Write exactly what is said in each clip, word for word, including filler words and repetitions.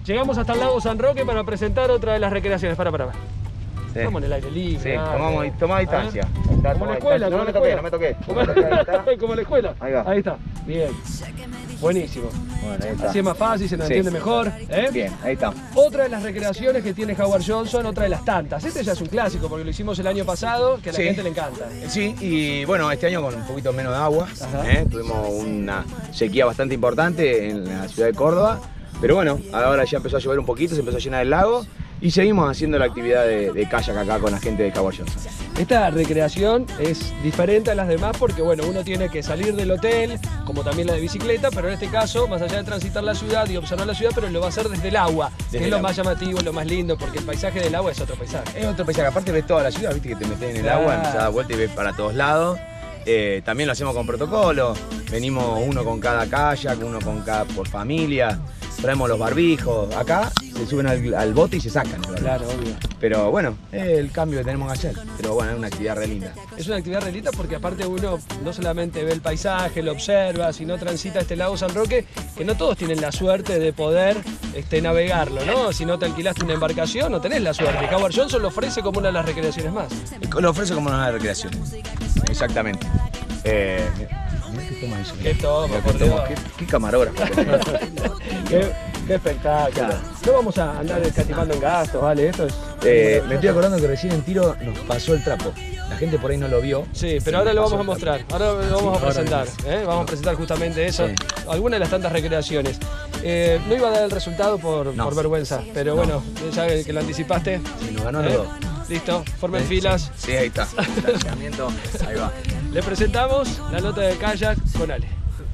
Llegamos hasta el lago San Roque para presentar otra de las recreaciones. Para, para, para. Sí. Estamos en el aire libre. Sí, dale. tomamos, toma distancia. Está, como en la escuela. No, no me toqué, no me toqué. Como, como en la escuela. Ahí va. Ahí está. Bien. Buenísimo. Bueno, ahí está. Así es más fácil, se nos Sí. entiende mejor. ¿eh? Bien, ahí está. Otra de las recreaciones que tiene Howard Johnson, otra de las tantas. Este ya es un clásico porque lo hicimos el año pasado, que a la Sí. gente le encanta. Sí, y bueno, este año con un poquito menos de agua. Ajá. ¿eh? Tuvimos una sequía bastante importante en la ciudad de Córdoba. Pero bueno, ahora ya empezó a llover un poquito, se empezó a llenar el lago. Y seguimos haciendo la actividad de, de kayak acá con la gente de Howard Johnson. Esta recreación es diferente a las demás porque bueno, uno tiene que salir del hotel, como también la de bicicleta, pero en este caso, más allá de transitar la ciudad y observar la ciudad, pero lo va a hacer desde el agua, Desde que es el lo agua. más llamativo, lo más lindo, porque el paisaje del agua es otro paisaje. Es otro paisaje, aparte ves toda la ciudad, viste que te metes en el Claro. agua, empezás a dar vuelta y ves para todos lados. Eh, también lo hacemos con protocolo, venimos uno con cada kayak, uno con cada por familia, traemos los barbijos, acá se suben al, al bote y se sacan. Claro, obvio. Pero bueno, es el cambio que tenemos que hacer, pero bueno, es una actividad re linda. Es una actividad relita porque aparte uno no solamente ve el paisaje, lo observa, sino transita este lago San Roque, que no todos tienen la suerte de poder este, navegarlo, ¿no? Si no te alquilaste una embarcación, no tenés la suerte. Howard Johnson lo ofrece como una de las recreaciones más. Lo ofrece como una recreación, exactamente. Eh, mirá qué toma eso. Qué toma, Mirá por qué toma, Dios. qué, qué camarógrafo. Qué, qué espectáculo. No vamos a andar escatimando en gastos, ¿vale? Esto es... Eh, me estoy acordando que recién en tiro nos pasó el trapo. La gente por ahí no lo vio. Sí, pero ahora lo vamos a mostrar, ahora lo vamos a presentar, ¿eh? Vamos a presentar justamente eso, Sí. algunas de las tantas recreaciones. Eh, no iba a dar el resultado por, No. por vergüenza, pero No. bueno, ya que lo anticipaste. Sí, nos ganó los ¿eh? dos. Listo, formen Sí, filas. Sí, ahí está. Estacionamiento, ahí va. Le presentamos la nota de kayak con Ale.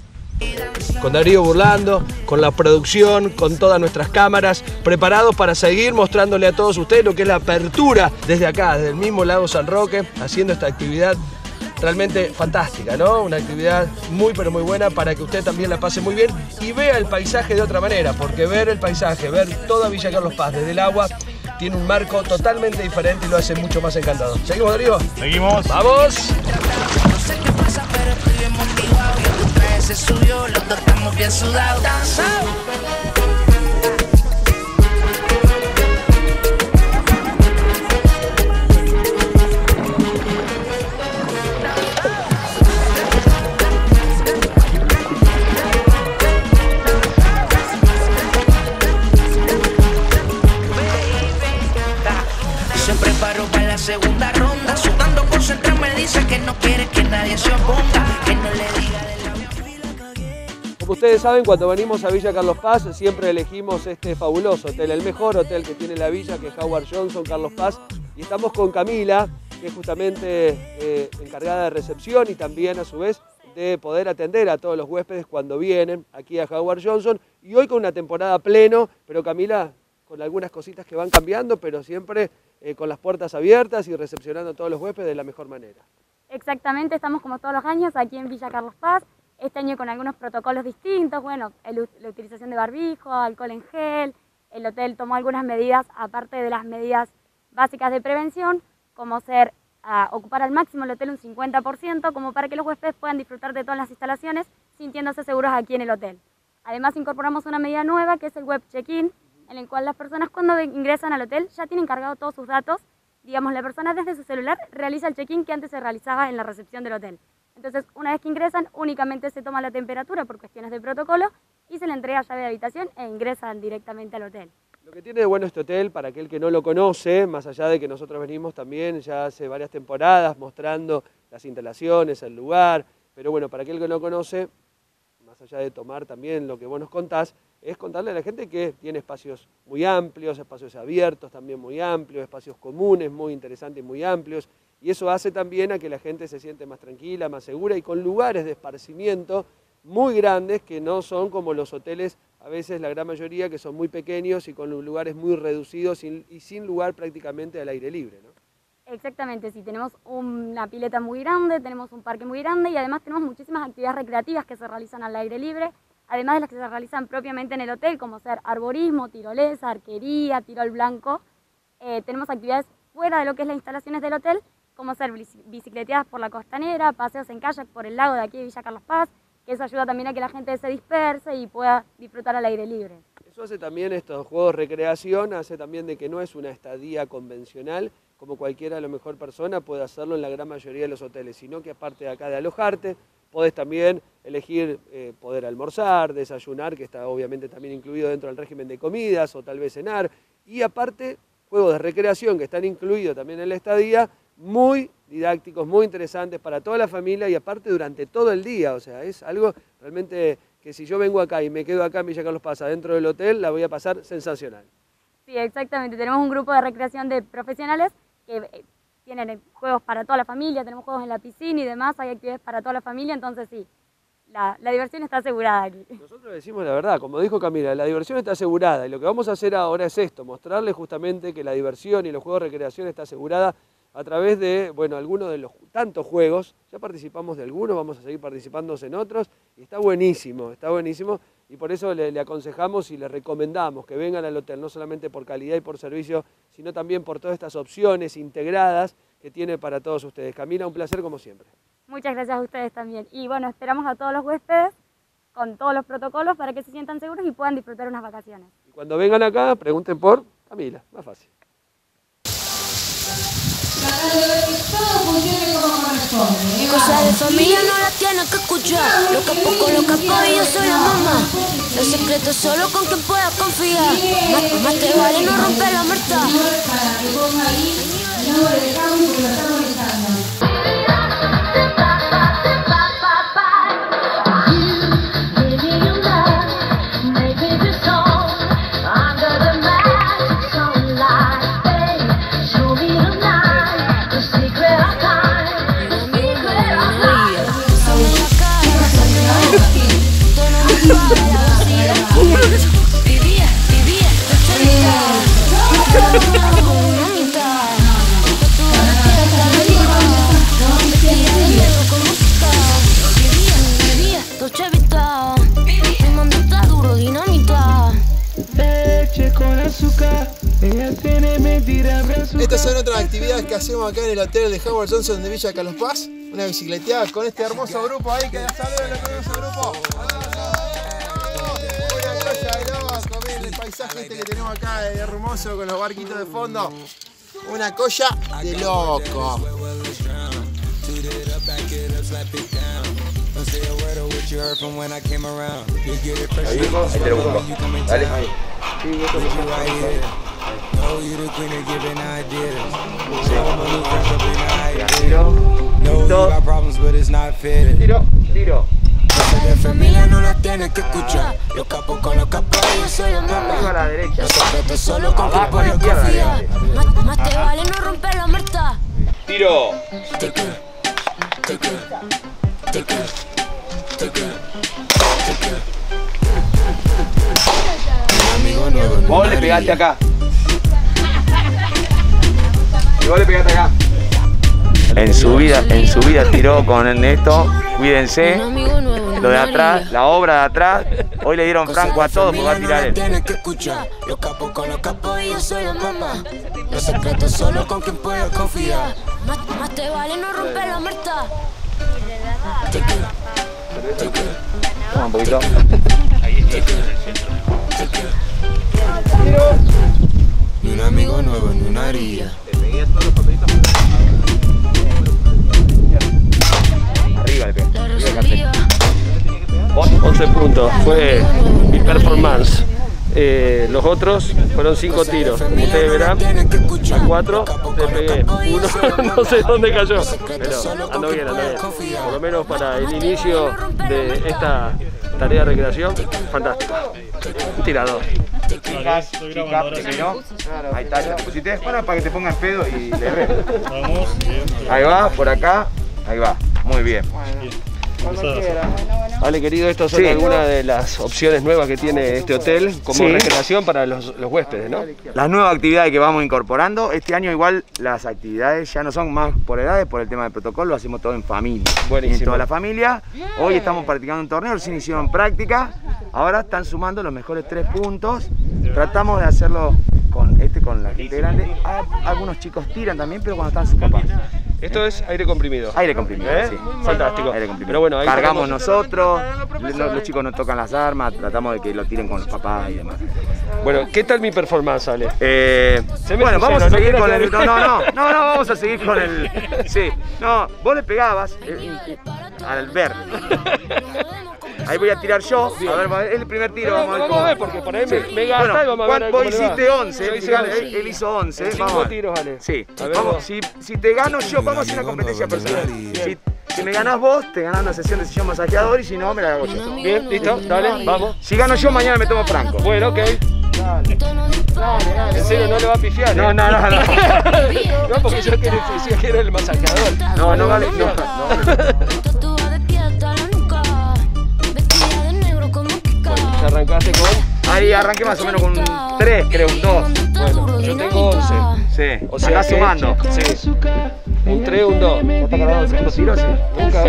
Con Darío Burlando, con la producción, con todas nuestras cámaras, preparados para seguir mostrándole a todos ustedes lo que es la apertura desde acá, desde el mismo lago San Roque, haciendo esta actividad realmente fantástica, ¿no? Una actividad muy pero muy buena para que usted también la pase muy bien y vea el paisaje de otra manera, porque ver el paisaje, ver toda Villa Carlos Paz desde el agua, tiene un marco totalmente diferente y lo hace mucho más encantador. ¿Seguimos, Darío? Seguimos. ¡Vamos! No sé qué pasa, pero estoy bien motivado. Y tu traje se subió, los dos estamos bien sudados. Danzado. Se preparó para la segunda ronda. Sudando por su entrada me dice que no quiere que nadie se oponga. Que no le diga del avión. Como ustedes saben, cuando venimos a Villa Carlos Paz siempre elegimos este fabuloso hotel, el mejor hotel que tiene la villa, que es Howard Johnson, Carlos Paz. Y estamos con Camila, que es justamente eh, encargada de recepción y también a su vez de poder atender a todos los huéspedes cuando vienen aquí a Howard Johnson. Y hoy con una temporada pleno, pero Camila, con algunas cositas que van cambiando, pero siempre eh, con las puertas abiertas y recepcionando a todos los huéspedes de la mejor manera. Exactamente, estamos como todos los años aquí en Villa Carlos Paz, este año con algunos protocolos distintos, bueno, el, la utilización de barbijo, alcohol en gel, el hotel tomó algunas medidas, aparte de las medidas básicas de prevención, como ser a ocupar al máximo el hotel un cincuenta por ciento, como para que los huéspedes puedan disfrutar de todas las instalaciones sintiéndose seguros aquí en el hotel. Además incorporamos una medida nueva que es el web check-in, en el cual las personas cuando ingresan al hotel ya tienen cargado todos sus datos. Digamos, la persona desde su celular realiza el check-in que antes se realizaba en la recepción del hotel. Entonces, una vez que ingresan, únicamente se toma la temperatura por cuestiones de protocolo y se le entrega llave de habitación e ingresan directamente al hotel. Lo que tiene de bueno este hotel, para aquel que no lo conoce, más allá de que nosotros venimos también ya hace varias temporadas mostrando las instalaciones, el lugar, pero bueno, para aquel que no lo conoce, más allá de tomar también lo que vos nos contás, es contarle a la gente que tiene espacios muy amplios, espacios abiertos también muy amplios, espacios comunes muy interesantes y muy amplios, y eso hace también a que la gente se siente más tranquila, más segura y con lugares de esparcimiento muy grandes que no son como los hoteles, a veces la gran mayoría, que son muy pequeños y con lugares muy reducidos y, y sin lugar prácticamente al aire libre, ¿no? Exactamente, sí, tenemos una pileta muy grande, tenemos un parque muy grande y además tenemos muchísimas actividades recreativas que se realizan al aire libre, además de las que se realizan propiamente en el hotel, como ser arborismo, tirolesa, arquería, tiro al blanco. Eh, tenemos actividades fuera de lo que es las instalaciones del hotel, como ser bicicleteadas por la costanera, paseos en kayak por el lago de aquí de Villa Carlos Paz, que eso ayuda también a que la gente se disperse y pueda disfrutar al aire libre. Eso hace también estos juegos de recreación, hace también de que no es una estadía convencional, como cualquiera a lo mejor persona puede hacerlo en la gran mayoría de los hoteles, sino que aparte de acá de alojarte, podés también elegir eh, poder almorzar, desayunar, que está obviamente también incluido dentro del régimen de comidas, o tal vez cenar, y aparte juegos de recreación que están incluidos también en la estadía, muy didácticos, muy interesantes para toda la familia y aparte durante todo el día, o sea, es algo realmente que si yo vengo acá y me quedo acá en Villa Carlos Paz dentro del hotel, la voy a pasar sensacional. Sí, exactamente, tenemos un grupo de recreación de profesionales que eh, tienen juegos para toda la familia, tenemos juegos en la piscina y demás, hay actividades para toda la familia, entonces sí, la, la diversión está asegurada aquí. Nosotros decimos la verdad, como dijo Camila, la diversión está asegurada y lo que vamos a hacer ahora es esto, mostrarles justamente que la diversión y los juegos de recreación está asegurada a través de, bueno, algunos de los tantos juegos, ya participamos de algunos, vamos a seguir participando en otros, y está buenísimo, está buenísimo, y por eso le, le aconsejamos y le recomendamos que vengan al hotel, no solamente por calidad y por servicio, sino también por todas estas opciones integradas que tiene para todos ustedes. Camila, un placer como siempre. Muchas gracias a ustedes también, y bueno, esperamos a todos los huéspedes con todos los protocolos para que se sientan seguros y puedan disfrutar unas vacaciones. Y cuando vengan acá, pregunten por Camila, más fácil. Cosas de familia no las tienes que escuchar. Lo capo con lo capo y yo soy la mamá. Los secretos solo con quien puedas confiar. Más, más te vale no romper la muerta. Vivía, vivía, Dolce Vita, mi mando está duro, dinamita. Leche con azúcar, ella tiene mentira. Estas son otras actividades que hacemos acá en el hotel de Howard Johnson de Villa Carlos Paz. Una bicicleteada con este hermoso grupo ahí, que ya saluden el hermoso grupo. Una cosa de loco, miren el paisaje este que tenemos acá de hermoso con los barquitos de fondo. Una cosa de loco. Ahí, ahí te lo busco. Dale. Tiro, tiro. De familia no la tienes que escuchar. Los capos con los capos, yo soy la mamá. Arriba a la derecha. Los secretos solo con quien puedes confiar. Más, más te vale no romper la muerta. Tiro. Vos le pegaste acá. Y vos le pegaste acá. En su vida, en su vida tiró con esto. Cuídense. Lo de atrás, la obra de atrás. Hoy le dieron franco a todos porque va a tirar él. Tienes que escuchar. Los capos con los capos y yo soy la mamá. Los secretos solo con quien puedes confiar. Más, más te vale no romper la muerta. Toma un poquito. Ni un amigo nuevo, ni una haría. Arriba le pegaste. La Rosalía. once puntos, fue mi performance. Eh, los otros fueron cinco tiros. Ustedes verán, a cuatro le pegué. Uno no sé dónde cayó, pero ando bien, ando bien. Por lo menos para el inicio de esta tarea de recreación, fantástico. Un tirador. Chicas, chicas, te miró. Ahí está, ya te pusiste. Bueno, para que te pongas pedo y le re. Ahí va, por acá. Ahí va, muy bien. Vale, querido, estas son Sí. algunas de las opciones nuevas que tiene este hotel como Sí. recreación para los, los huéspedes, ¿no? Las nuevas actividades que vamos incorporando, este año igual las actividades ya no son más por edades, por el tema del protocolo, lo hacemos todo en familia. Buenísimo. En toda la familia. Hoy estamos practicando un torneo, recién hicieron práctica, ahora están sumando los mejores tres puntos. Tratamos de hacerlo con este con la gente grande. Ah, algunos chicos tiran también, pero cuando están sus papás. Esto es aire comprimido. Aire comprimido, ¿Eh? sí. Fantástico. Aire comprimido. Pero bueno, ahí cargamos tenemos... nosotros, los, los chicos no tocan las armas, tratamos de que lo tiren con los papás y demás. Bueno, ¿qué tal mi performance, Ale? Eh, Se me bueno, vamos a sincero, seguir no con quiero el... que- No, no, no, no, no, vamos a seguir con el... Sí, no, vos le pegabas eh, eh, al verde. Ahí voy a tirar yo, a ver, es el primer tiro, Bueno, vamos a ver vamos a cómo... ver, porque por ahí me, Sí. me gasta Bueno, y vamos a ver Juan, cómo vos le va. hiciste once, Yo él, hice once. él- él hizo once, En vamos a cinco ver. tiros, Ale. Sí, A ver, vamos, vos. si, si te gano yo, vamos a hacer una competencia personal. Si, si me ganás vos, te ganás una sesión de sillón masajeador y si no, me la hago yo. Bien, listo, dale, vamos. Si gano yo, mañana me tomo Franco. Bueno, ok. En serio, no le va a pifiar, No, ¿eh? no, no, no. No, porque yo quiero, decía que era el masajeador. No, no vale, no, no. Ya arrancaste con... Ahí arranqué más o menos con un tres, creo, un dos. Bueno, yo tengo once. Sí, O o sea sea, que- sumando. Sí. Un tres, un dos. ¿Ya está cargado el segundo tiro? Sí. Nunca.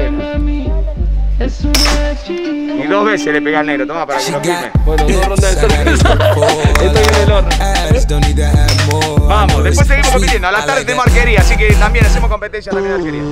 Y dos veces le pegué al negro, toma para que lo firme. Bueno, dos rondas de sorpresa. Estoy en el horno. Vamos, después seguimos compitiendo. A la tarde tenemos arquería, así que también hacemos competencia también de arquería.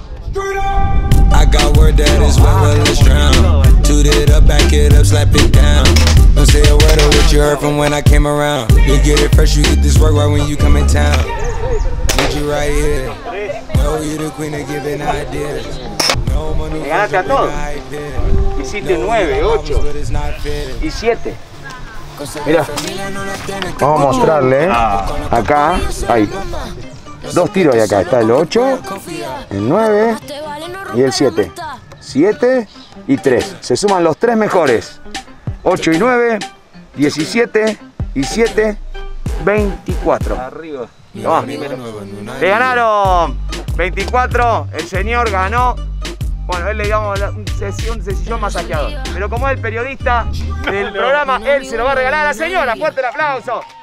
I got word that it's wet, well, let's drown. Toot it up, back it up, slap it down. Don't say a word of what you heard from when I came around. You get it fresh, you get this work right when you come in town. Need you right here. Know you the queen of giving ideas. No money. Me ganaste a todos. Hiciste nueve, ocho y siete. Mira, vamos a mostrarle. Acá hay dos tiros y acá está el ocho, el nueve y el siete. siete y tres. Se suman los tres mejores. ocho y nueve, diecisiete y siete, veinticuatro. Arriba. Toma. Le ganaron veinticuatro, el señor ganó. Bueno, él le digamos la- un sesión, sesión masajeador. Pero como es el periodista del programa, él se lo va a regalar a la señora. Fuerte el aplauso.